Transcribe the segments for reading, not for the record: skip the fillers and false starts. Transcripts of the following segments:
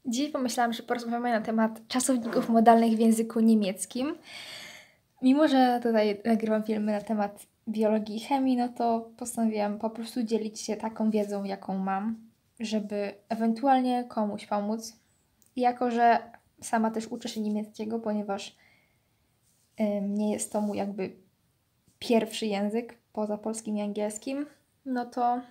Dziś pomyślałam, że porozmawiamy na temat czasowników modalnych w języku niemieckim. Mimo że tutaj nagrywam filmy na temat biologii i chemii, no to postanowiłam po prostu dzielić się taką wiedzą, jaką mam, żeby ewentualnie komuś pomóc. I jako że sama też uczę się niemieckiego, ponieważ nie jest to mój jakby pierwszy język poza polskim i angielskim, no to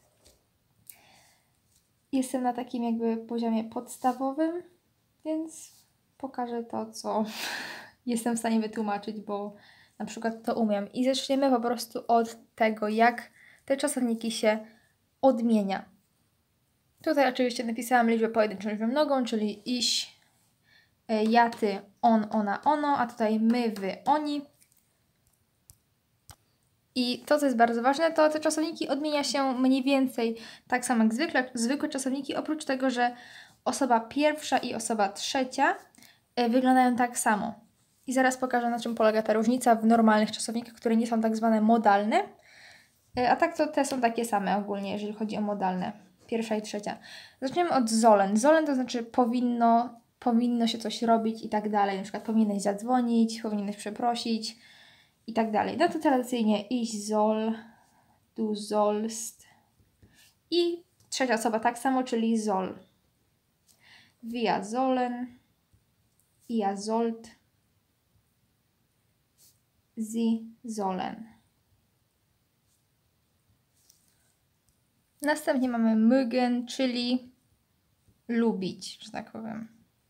jestem na takim jakby poziomie podstawowym, więc pokażę to, co jestem w stanie wytłumaczyć, bo na przykład to umiem. I zaczniemy po prostu od tego, jak te czasowniki się odmienia. Tutaj oczywiście napisałam liczbę pojedynczą liczbę mnogą, czyli iś, ja, ty, on, ona, ono, a tutaj my, wy, oni. I to, co jest bardzo ważne, to te czasowniki odmienia się mniej więcej tak samo jak zwykłe czasowniki, oprócz tego, że osoba pierwsza i osoba trzecia wyglądają tak samo. I zaraz pokażę, na czym polega ta różnica w normalnych czasownikach, które nie są tak zwane modalne. A tak to te są takie same ogólnie, jeżeli chodzi o modalne. Pierwsza i trzecia. Zaczniemy od sollen. Sollen to znaczy powinno się coś robić i tak dalej. Na przykład powinieneś zadzwonić, powinieneś przeprosić i tak dalej. No to tradycyjnie ich soll, du sollst. I trzecia osoba tak samo, czyli soll. Wir sollen, ihr sollt, sie sollen. Następnie mamy mögen, czyli lubić, że tak powiem.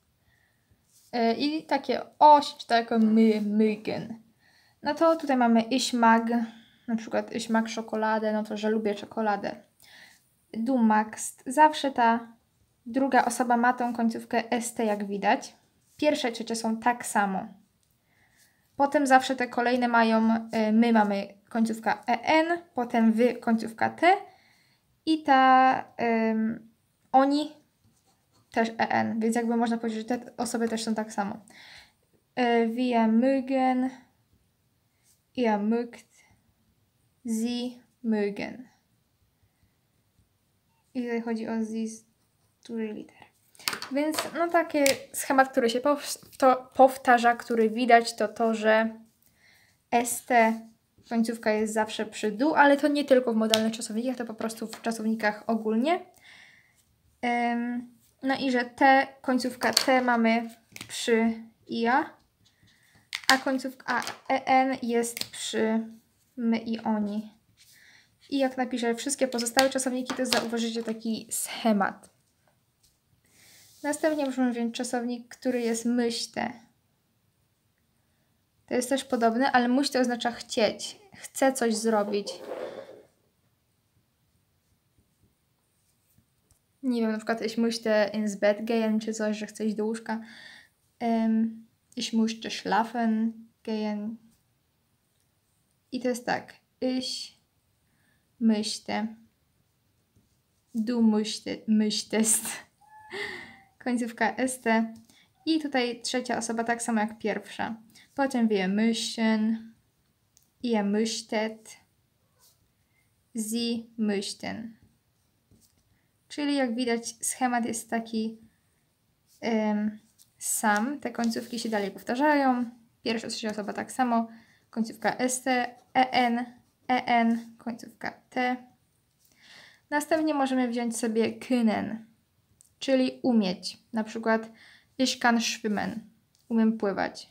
I takie o się czyta jako mögen. No to tutaj mamy ich mag, na przykład ich mag czekoladę, no to, że lubię czekoladę. Du magst. Zawsze ta druga osoba ma tą końcówkę st, jak widać. Pierwsze i trzecie są tak samo. Potem zawsze te kolejne mają, my mamy końcówka en, potem wy końcówka t i ta oni też en, więc jakby można powiedzieć, że te osoby też są tak samo. Wir mögen, ihr mögt, sie mögen. I tutaj chodzi o sie z dużej litery. Więc no taki schemat, który się powtarza, który widać, to, że st końcówka jest zawsze przy du, ale to nie tylko w modalnych czasownikach, to po prostu w czasownikach ogólnie. No i że końcówka t mamy przy ia, a końcówka en jest przy my i oni. I jak napiszę wszystkie pozostałe czasowniki, to zauważycie taki schemat. Następnie możemy wziąć czasownik, który jest myślę. To jest też podobne, ale myślę oznacza chcieć. Chcę coś zrobić. Nie wiem, na przykład ich möchte ins Bett gehen, czy coś, że chcę iść do łóżka. Ich möchte schlafen gehen. I to jest tak. Ich möchte. Du möchtest. Końcówka st. I tutaj trzecia osoba tak samo jak pierwsza. Potem wir möchten, ihr möchtet, sie möchten. Czyli jak widać schemat jest taki sam. Te końcówki się dalej powtarzają. Pierwsza, trzecia osoba tak samo. Końcówka st, en, końcówka t. Następnie możemy wziąć sobie können, czyli umieć. Na przykład ich kann schwimmen. Umiem pływać.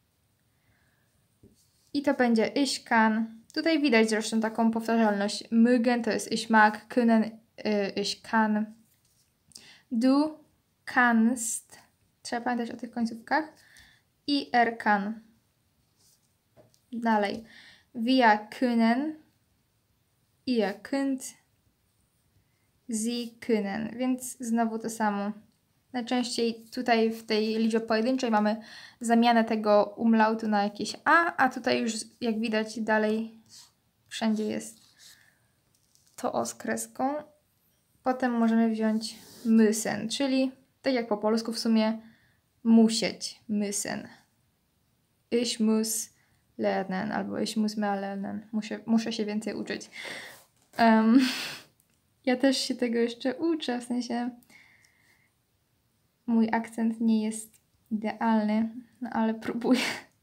I to będzie ich kann. Tutaj widać zresztą taką powtarzalność. Mögen to jest ich mag, können ich kann. Du kannst. Trzeba pamiętać o tych końcówkach. I kann. Dalej. Wir können. Ihr könnt. Sie können. Więc znowu to samo. Najczęściej tutaj w tej liczbie pojedynczej mamy zamianę tego umlautu na jakieś a tutaj już jak widać dalej wszędzie jest to o z kreską. Potem możemy wziąć müssen, czyli tak jak po polsku w sumie musieć, müssen. Ich muss lernen albo ich muss mehr lernen. Muszę się więcej uczyć. Ja też się tego jeszcze uczę, w sensie mój akcent nie jest idealny, no ale próbuję.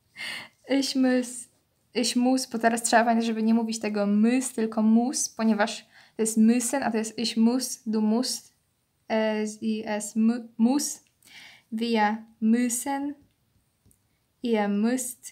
Ich muss, bo teraz trzeba pamiętać, żeby nie mówić tego mys, tylko mus, ponieważ to jest müssen, a to jest ich muss, du musst, es muss, wir müssen, ihr müsst,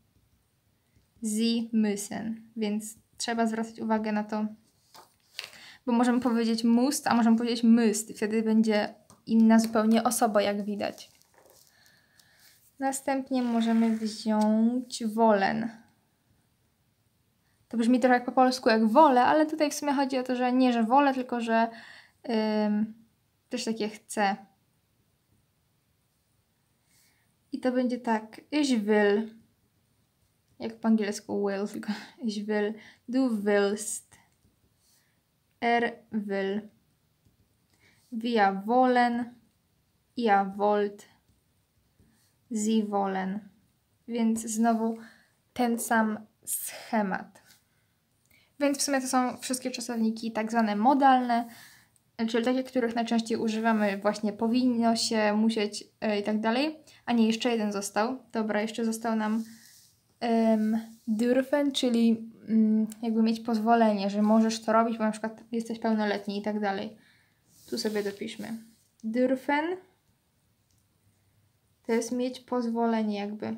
sie müssen. Więc trzeba zwracać uwagę na to, bo możemy powiedzieć must, a możemy powiedzieć müsst. Wtedy będzie inna zupełnie osoba, jak widać. Następnie możemy wziąć wollen. To brzmi trochę jak po polsku jak wolę, ale tutaj w sumie chodzi o to, że nie, że wolę, tylko że też takie chcę. I to będzie tak. Ich will. Jak po angielsku will, tylko ich will. Du willst. Er will. Wir wollen. Ihr wollt. Sie wollen. Więc znowu ten sam schemat. Więc w sumie to są wszystkie czasowniki tak zwane modalne, czyli takie, których najczęściej używamy właśnie powinno się, musieć i tak dalej. A nie, jeszcze jeden został. Dobra, jeszcze został nam dürfen, czyli jakby mieć pozwolenie, że możesz to robić, bo na przykład jesteś pełnoletni i tak dalej. Tu sobie dopiszmy. Dürfen to jest mieć pozwolenie jakby.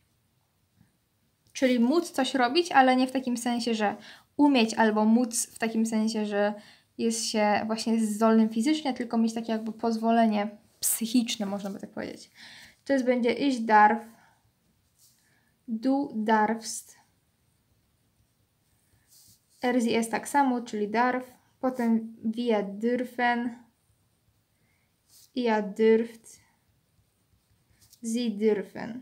Czyli móc coś robić, ale nie w takim sensie, że umieć, albo móc w takim sensie, że jest się właśnie zdolnym fizycznie, tylko mieć takie jakby pozwolenie psychiczne, można by tak powiedzieć. To jest będzie ich darf, du darfst, er sie es tak samo, czyli darf, potem wir dürfen, ihr dürft, sie dürfen.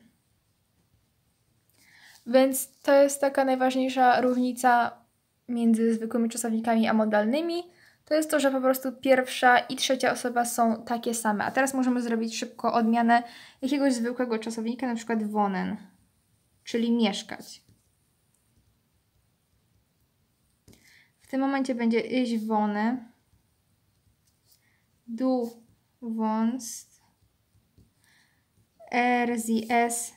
Więc to jest taka najważniejsza różnica między zwykłymi czasownikami a modalnymi. To jest to, że po prostu pierwsza i trzecia osoba są takie same. A teraz możemy zrobić szybko odmianę jakiegoś zwykłego czasownika, na przykład wohnen, czyli mieszkać. W tym momencie będzie ich wohne, du wohnst, er, sie, es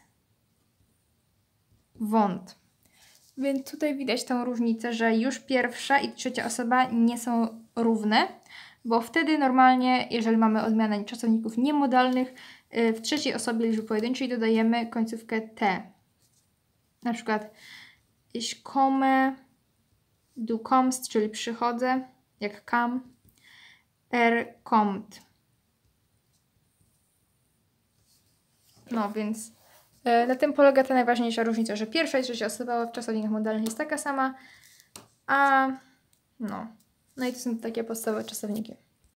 wohnt. Więc tutaj widać tą różnicę, że już pierwsza i trzecia osoba nie są równe, bo wtedy normalnie, jeżeli mamy odmianę czasowników niemodalnych, w trzeciej osobie liczby pojedynczej dodajemy końcówkę t. Na przykład ich komme, du kommst, czyli przychodzę, jak kam, er kommt. No więc na tym polega ta najważniejsza różnica, że pierwsza i trzecia osoba w czasownikach modalnych jest taka sama, a no i to są takie podstawowe czasowniki.